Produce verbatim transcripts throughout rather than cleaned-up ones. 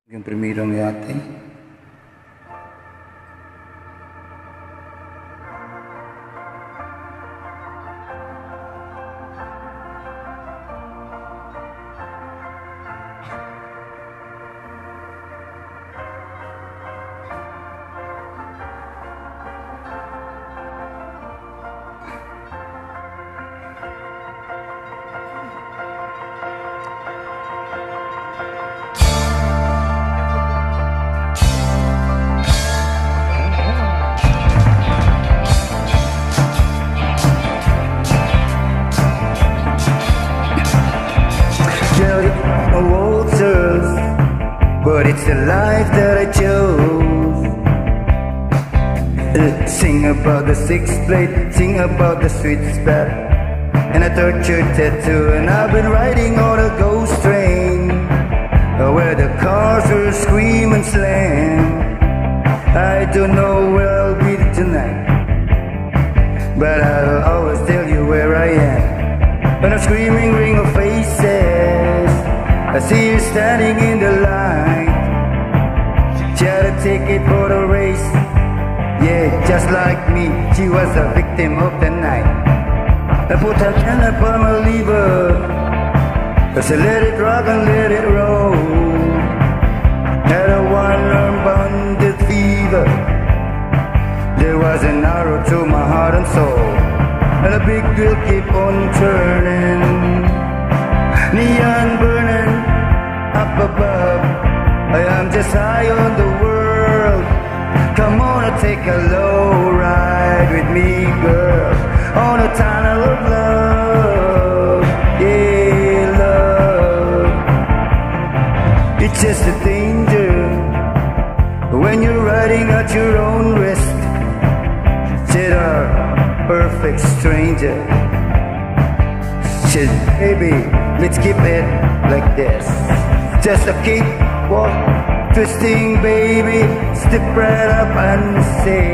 Yung primerong yate. But it's the life that I chose. uh, Sing about the six blade, sing about the sweet spot, and a tortured tattoo. And I've been riding on a ghost train, uh, where the cars will scream and slam. I don't know where I'll be tonight, but I'll always tell you where I am. On a screaming ring of faces, I see you standing in the light. She had a ticket for the race. Yeah, just like me, she was a victim of the night. I put her hand upon my lever, I said let it rock and let it roll. Had a one-arm bonded fever. There was an arrow to my heart and soul, and a big wheel keep on turning. Neon burning up above, I am just high on the world. Come on and take a low ride with me, girl, on a tunnel of love. Yeah, love. It's just a danger when you're riding at your own risk. Said a perfect stranger, said baby, let's keep it like this. Just a cakewalk, twisting, baby. Step right up and say,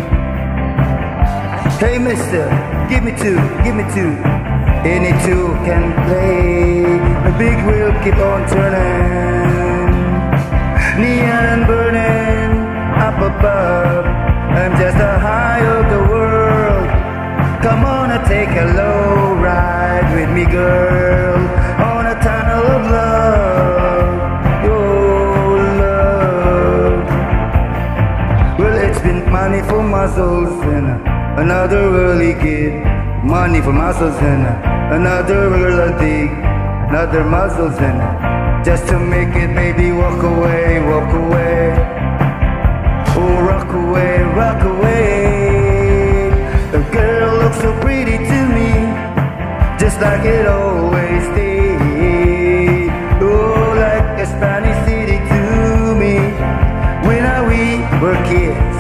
hey mister, give me two, give me two. Any two can play. The big wheel keep on turning. Neon burning up above, I'm just a high of the world. Come on and take a low ride with me, girl, on a tunnel of love. Oh, love. Well, it's been money for muscles and another early kid. Money for muscles and another girl I dig. Another muscles and just to make it, maybe walk away, walk away. Oh, rock away, rock away. A girl looks so pretty to me, just like it always did. Oh, like a Spanish city to me, when we were kids.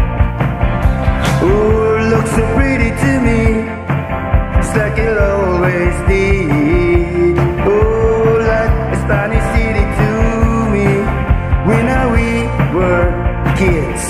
Oh, looks so pretty to me, just like it always did. Oh, like a Spanish city to me, when we were kids.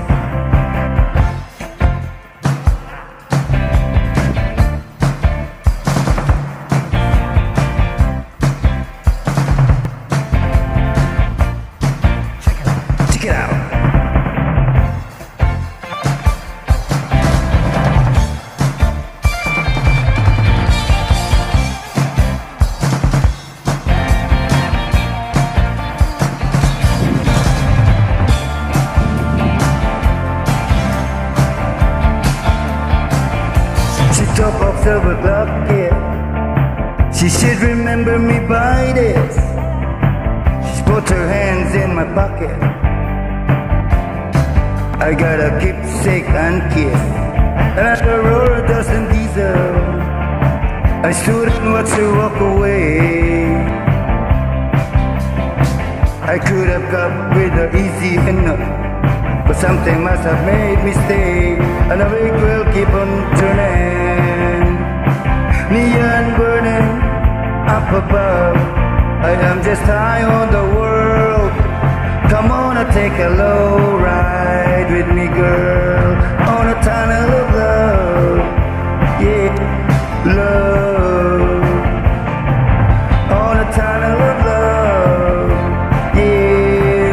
Top of silver clock, yeah. She should remember me by this. She put her hands in my pocket. I got a keepsake and kiss, and I wrote a dozen diesel. I stood and watched her walk away. I could have got with her easy enough, but something must have made me stay. And the big wheel keep on turning. Neon burning up above, I am just high on the world. Come on and take a low ride with me, girl, on a tunnel of love. Yeah, love. On a tunnel of love. Yeah,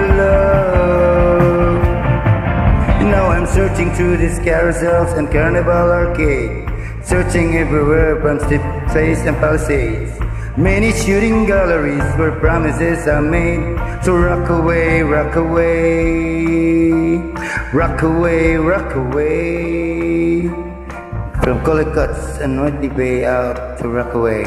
rushing through these carousels and carnival arcade, searching everywhere from steep place and palisades. Many shooting galleries where promises are made. So rock away, rock away, rock away, rock away, from Collicuts and Whitney Bay out to Rockaway.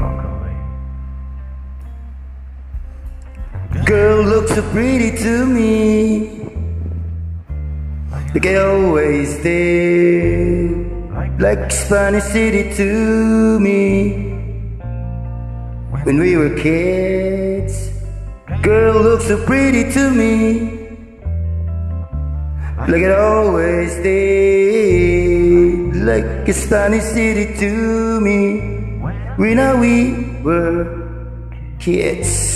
Girl looks so pretty to me, like I always did, like Spanish City to me when we were kids. Girl looks so pretty to me, like it always did, like a Spanish City to me when we were kids.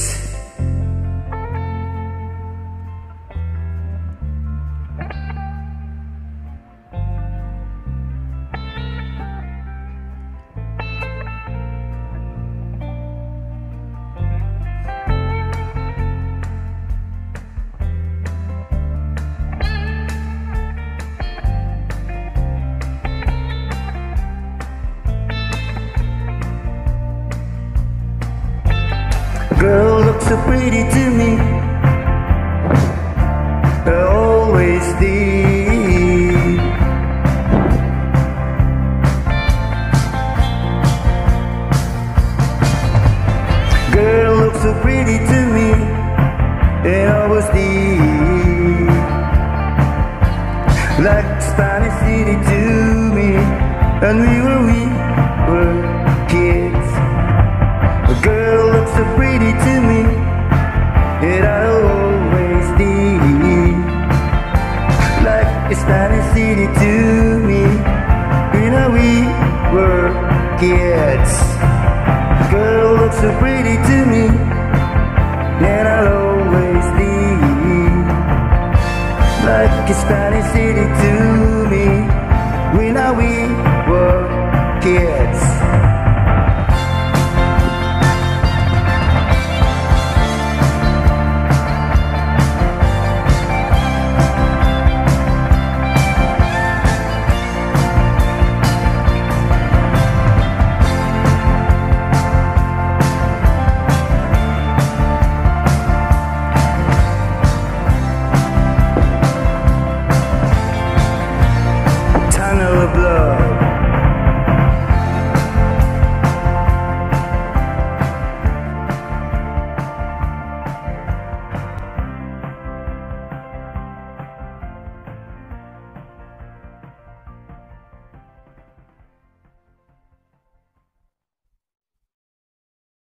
Girl looks so pretty to me, I always did. Girl looks so pretty to me, and always did, like Spanish City to me, and we were we were kids. A girl looks so pretty to me, and I always did, like a Spanish City to me when we were kids. A girl looks so pretty to me, and I always did, like a Spanish City to